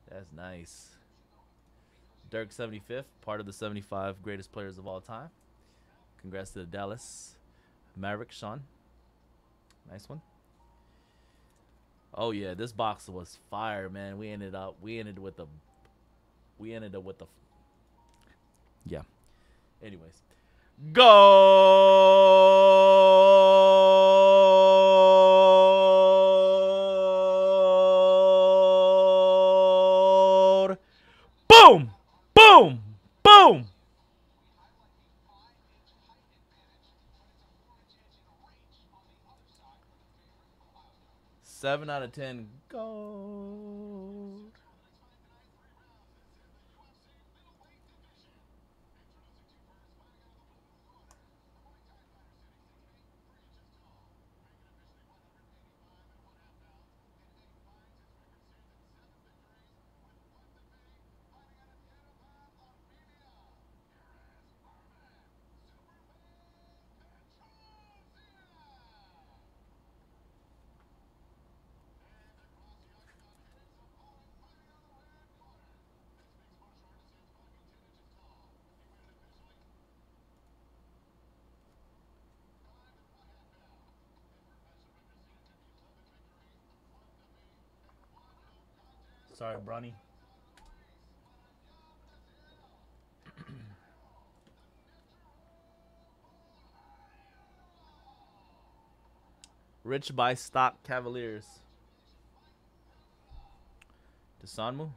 That's nice. Dirk 75th, part of the 75 greatest players of all time. Congrats to the Dallas Maverick, Sean. Nice one. Oh yeah, this box was fire, man. We ended up with the yeah. Anyways, gold. Boom, boom, boom. 7 out of 10. Gold. Sorry, Bronny. Rich by stock Cavaliers. Desanmu.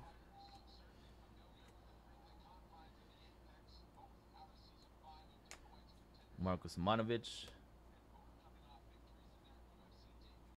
Marcus Monovich.